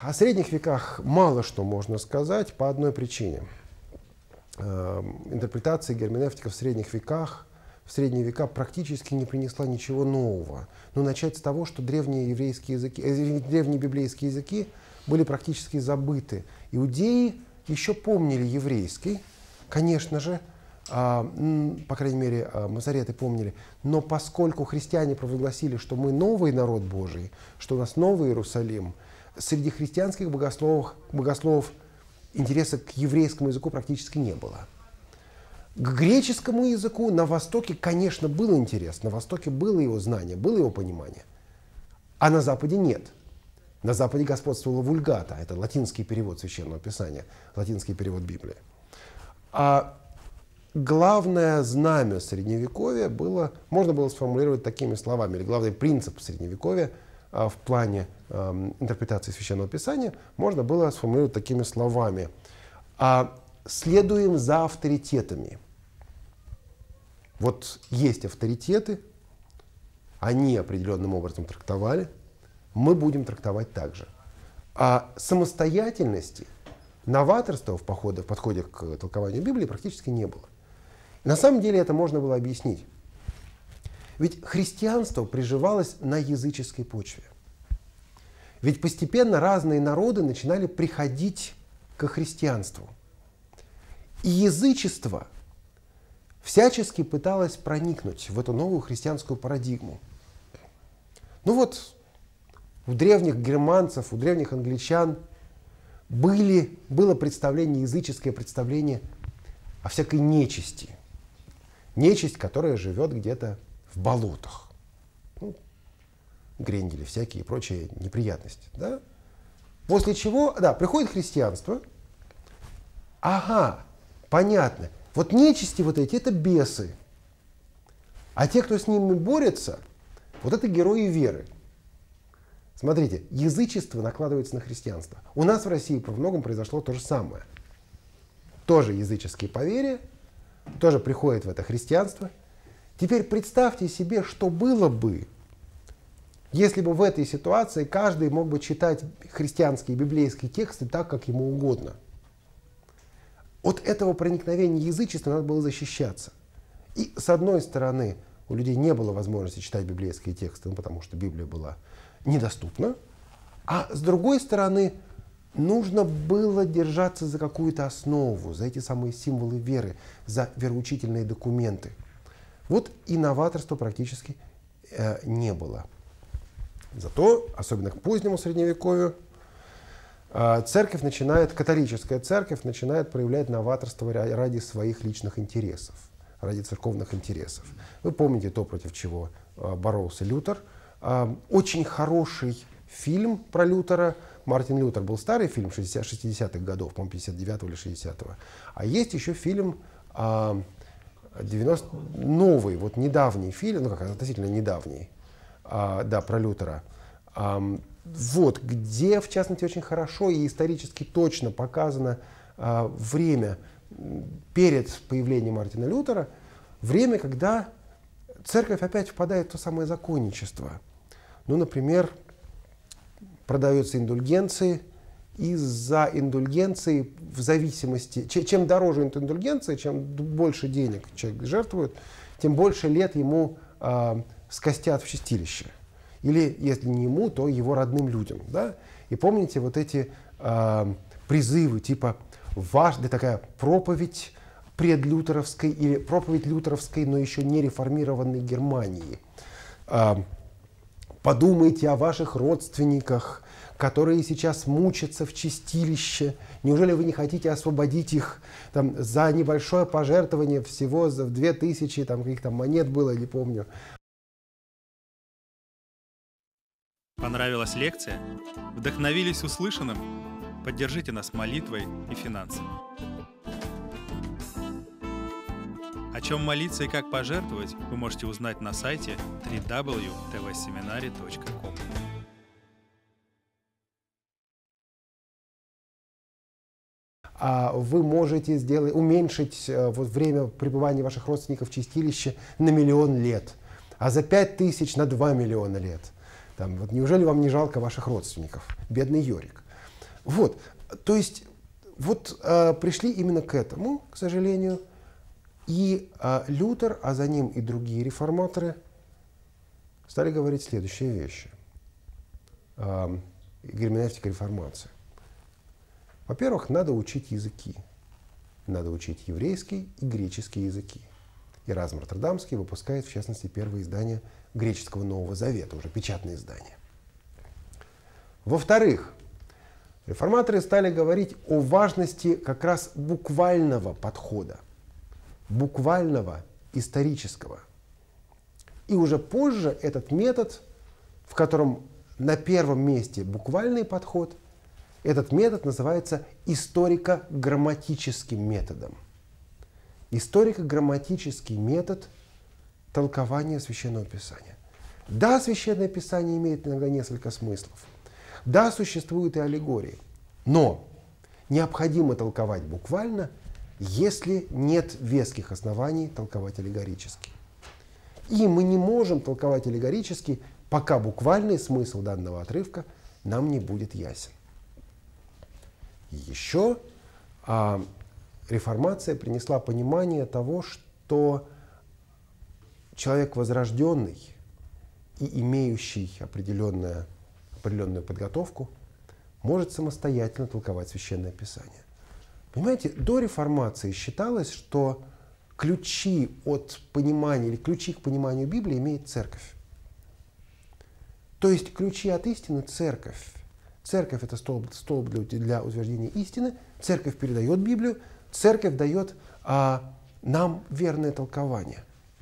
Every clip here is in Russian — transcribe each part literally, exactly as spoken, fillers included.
О средних веках мало что можно сказать по одной причине. Интерпретация герменевтика в средних веках, в средние века практически не принесла ничего нового. Но начать с того, что древние еврейские языки, э, древние библейские языки были практически забыты. Иудеи еще помнили еврейский, конечно же, а, по крайней мере, мазареты помнили, но поскольку христиане провозгласили, что мы новый народ Божий, что у нас новый Иерусалим, среди христианских богословов, богословов интереса к еврейскому языку практически не было. К греческому языку на Востоке, конечно, был интерес, на Востоке было его знание, было его понимание, а на Западе нет. На Западе господствовала вульгата, это латинский перевод Священного Писания, латинский перевод Библии. А главное знамя Средневековья было, можно было сформулировать такими словами, или главный принцип Средневековья а, в плане а, интерпретации Священного Писания можно было сформулировать такими словами. А, следуем за авторитетами. Вот есть авторитеты, они определенным образом трактовали, мы будем трактовать так же. А самостоятельности, новаторства в, походе, в подходе к толкованию Библии практически не было. На самом деле это можно было объяснить. Ведь христианство приживалось на языческой почве. Ведь постепенно разные народы начинали приходить к христианству. И язычество всячески пыталось проникнуть в эту новую христианскую парадигму. Ну вот, у древних германцев, у древних англичан были, было представление, языческое представление о всякой нечисти. Нечисть, которая живет где-то в болотах. Ну, грендели всякие и прочие неприятности. Да? После чего, да, приходит христианство. Ага, понятно. Вот нечисти вот эти, это бесы. А те, кто с ними борется, вот это герои веры. Смотрите, язычество накладывается на христианство. У нас в России во многом произошло то же самое. Тоже языческие поверья, тоже приходит в это христианство. Теперь представьте себе, что было бы, если бы в этой ситуации каждый мог бы читать христианские библейские тексты так, как ему угодно. От этого проникновения язычества надо было защищаться. И с одной стороны, у людей не было возможности читать библейские тексты, ну, потому что Библия была недоступна. А с другой стороны, нужно было держаться за какую-то основу, за эти самые символы веры, за вероучительные документы. Вот и новаторства практически э, не было. Зато, особенно к позднему Средневековью, э, церковь начинает, католическая церковь начинает проявлять новаторство ради своих личных интересов, ради церковных интересов. Вы помните то, против чего э, боролся Лютер. Э, очень хороший фильм про Лютера. Мартин Лютер был старый фильм шестидесятых годов, по-моему, пятьдесят девятого или шестидесятого. А есть еще фильм э, девяностых, новый, вот недавний фильм, ну как относительно недавний, э, да, про Лютера. Э, вот, где, в частности, очень хорошо и исторически точно показано э, время перед появлением Мартина Лютера, время, когда церковь опять впадает в то самое законничество. Ну, например, продаются индульгенции, и за индульгенции в зависимости, чем дороже индульгенция, чем больше денег человек жертвует, тем больше лет ему э, скостят в чистилище. Или, если не ему, то его родным людям. Да? И помните вот эти э, призывы, типа ваш, да, такая проповедь предлютеровской или проповедь лютеровской, но еще не реформированной Германии. Э, Подумайте о ваших родственниках, которые сейчас мучатся в чистилище. Неужели вы не хотите освободить их там, за небольшое пожертвование, всего за две тысячи там, каких-то монет было, не помню. Понравилась лекция? Вдохновились услышанным? Поддержите нас молитвой и финансами. О чем молиться и как пожертвовать, вы можете узнать на сайте дабл ю дабл ю дабл ю точка тэ вэ семинари точка ком. А вы можете сделать, уменьшить вот, время пребывания ваших родственников в чистилище на миллион лет, а за пять тысяч на два миллиона лет. Там, вот, неужели вам не жалко ваших родственников? Бедный Йорик. Вот, то есть, вот э, пришли именно к этому, к сожалению, и э, Лютер, а за ним и другие реформаторы стали говорить следующие вещи. Э, герменевтика реформации. Во-первых, надо учить языки. Надо учить еврейский и греческий языки. Эразм Роттердамский выпускает, в частности, первое издание греческого Нового Завета, уже печатное издание. Во-вторых, реформаторы стали говорить о важности как раз буквального подхода, буквального, исторического. И уже позже этот метод, в котором на первом месте буквальный подход, этот метод называется историко-грамматическим методом. Историко-грамматический метод толкования Священного Писания. Да, Священное Писание имеет иногда несколько смыслов. Да, существуют и аллегории. Но необходимо толковать буквально, если нет веских оснований толковать аллегорически. И мы не можем толковать аллегорически, пока буквальный смысл данного отрывка нам не будет ясен. Еще а, реформация принесла понимание того, что человек возрожденный и имеющий определенную, определенную подготовку может самостоятельно толковать Священное Писание. Понимаете, до реформации считалось, что ключи от понимания или ключи к пониманию Библии имеет Церковь. То есть ключи от истины — Церковь. Церковь — это столб, столб для, для утверждения истины. Церковь передает Библию. Церковь дает а, нам верное толкование.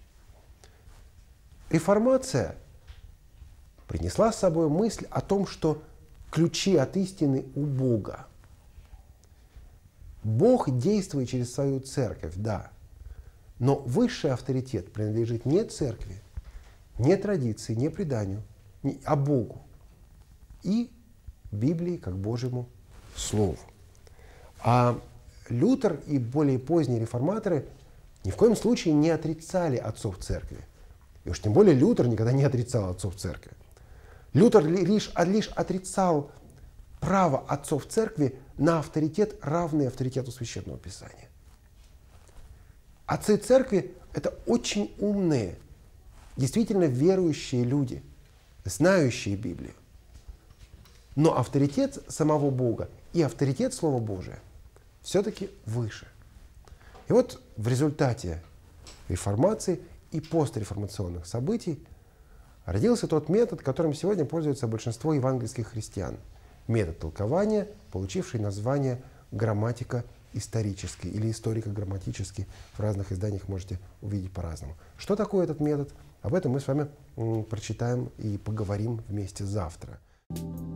Реформация принесла с собой мысль о том, что ключи от истины у Бога. Бог действует через свою церковь, да. Но высший авторитет принадлежит не церкви, не традиции, не преданию, не, а Богу. И Библии как Божьему Слову. А Лютер и более поздние реформаторы ни в коем случае не отрицали отцов церкви. И уж тем более Лютер никогда не отрицал отцов церкви. Лютер лишь, лишь отрицал право отцов церкви на авторитет, равный авторитету Священного Писания. Отцы церкви — это очень умные, действительно верующие люди, знающие Библию. Но авторитет самого Бога и авторитет Слова Божия все-таки выше. И вот в результате реформации и постреформационных событий родился тот метод, которым сегодня пользуется большинство евангельских христиан. Метод толкования, получивший название грамматика исторический или историко-грамматический. В разных изданиях можете увидеть по-разному. Что такое этот метод? Об этом мы с вами м, прочитаем и поговорим вместе завтра.